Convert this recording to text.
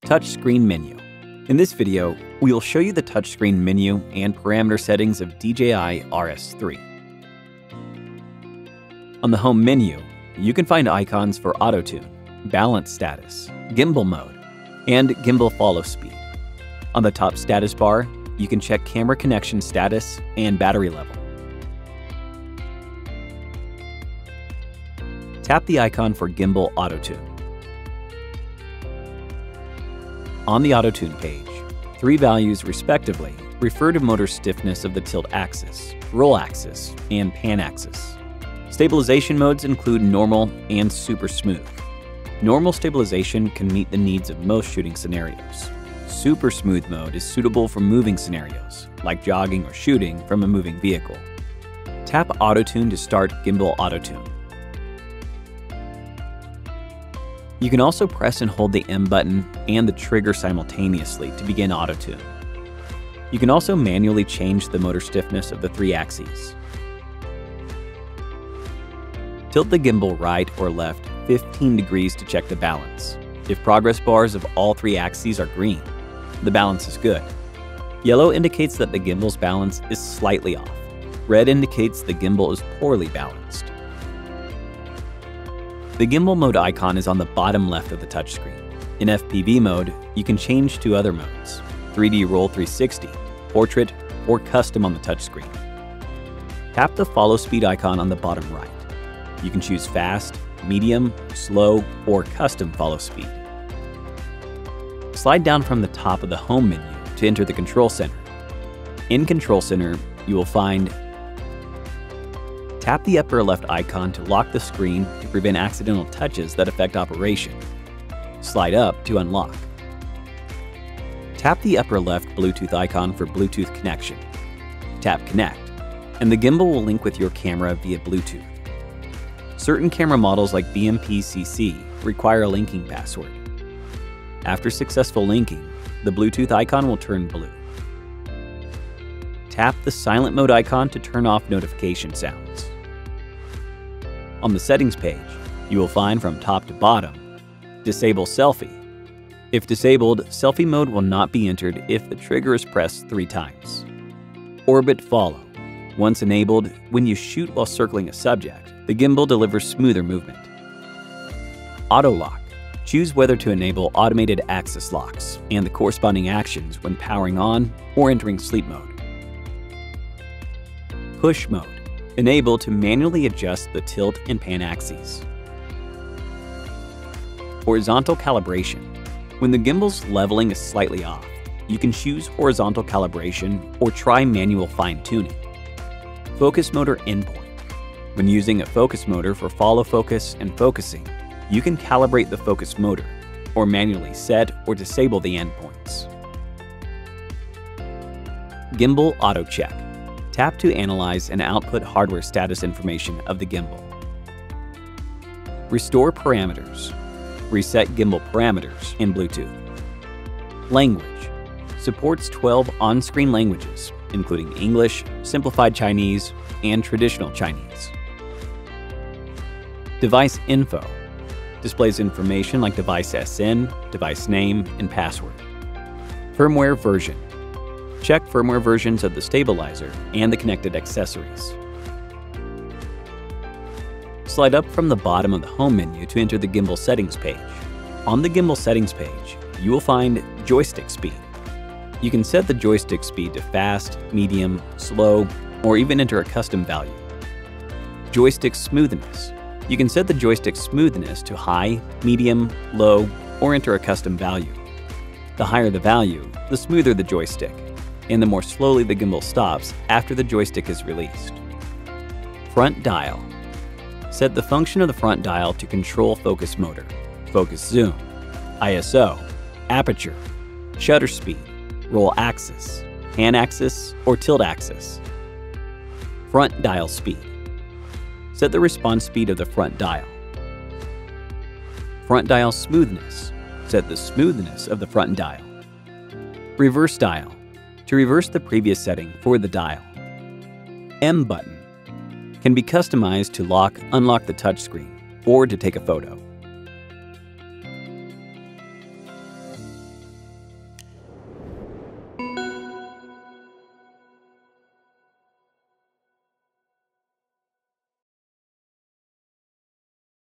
Touchscreen menu. In this video, we will show you the touchscreen menu and parameter settings of DJI RS3. On the home menu, you can find icons for auto tune, balance status, gimbal mode, and gimbal follow speed. On the top status bar, you can check camera connection status and battery level. Tap the icon for gimbal auto tune. On the auto tune page, 3 values respectively refer to motor stiffness of the tilt axis, roll axis, and pan axis. Stabilization modes include normal and super smooth. Normal stabilization can meet the needs of most shooting scenarios. Super smooth mode is suitable for moving scenarios, like jogging or shooting from a moving vehicle. Tap Auto Tune to start Gimbal Auto Tune. You can also press and hold the M button and the trigger simultaneously to begin auto tune. You can also manually change the motor stiffness of the 3 axes. Tilt the gimbal right or left 15 degrees to check the balance. If progress bars of all 3 axes are green, the balance is good. Yellow indicates that the gimbal's balance is slightly off. Red indicates the gimbal is poorly balanced. The gimbal mode icon is on the bottom left of the touchscreen. In FPV mode, you can change to other modes: 3D Roll 360, Portrait, or Custom on the touchscreen. Tap the follow speed icon on the bottom right. You can choose fast, medium, slow, or custom follow speed. Slide down from the top of the home menu to enter the Control Center. In Control Center, you will find tap the upper left icon to lock the screen to prevent accidental touches that affect operation. Slide up to unlock. Tap the upper left Bluetooth icon for Bluetooth connection. Tap Connect, and the gimbal will link with your camera via Bluetooth. Certain camera models like BMP-CC require a linking password. After successful linking, the Bluetooth icon will turn blue. Tap the silent mode icon to turn off notification sounds. On the settings page, you will find from top to bottom, disable selfie. If disabled, selfie mode will not be entered if the trigger is pressed 3 times. Orbit follow. Once enabled, when you shoot while circling a subject, the gimbal delivers smoother movement. Auto lock. Choose whether to enable automated axis locks and the corresponding actions when powering on or entering sleep mode. Push mode. Enable to manually adjust the tilt and pan axes. Horizontal calibration. When the gimbal's leveling is slightly off, you can choose horizontal calibration or try manual fine-tuning. Focus motor endpoint. When using a focus motor for follow focus and focusing, you can calibrate the focus motor or manually set or disable the endpoints. Gimbal auto check. Tap to analyze and output hardware status information of the gimbal. Restore parameters. Reset gimbal parameters in Bluetooth. Language. Supports 12 on-screen languages, including English, Simplified Chinese, and Traditional Chinese. Device info. Displays information like device SN, device name, and password. Firmware version. Check firmware versions of the stabilizer and the connected accessories. Slide up from the bottom of the home menu to enter the gimbal settings page. On the gimbal settings page, you will find joystick speed. You can set the joystick speed to fast, medium, slow, or even enter a custom value. Joystick smoothness. You can set the joystick smoothness to high, medium, low, or enter a custom value. The higher the value, the smoother the joystick, and the more slowly the gimbal stops after the joystick is released. Front dial. Set the function of the front dial to control focus motor, focus zoom, ISO, aperture, shutter speed, roll axis, pan axis, or tilt axis. Front dial speed. Set the response speed of the front dial. Front dial smoothness. Set the smoothness of the front dial. Reverse dial. To reverse the previous setting for the dial. M button. Can be customized to lock, unlock the touchscreen, or to take a photo.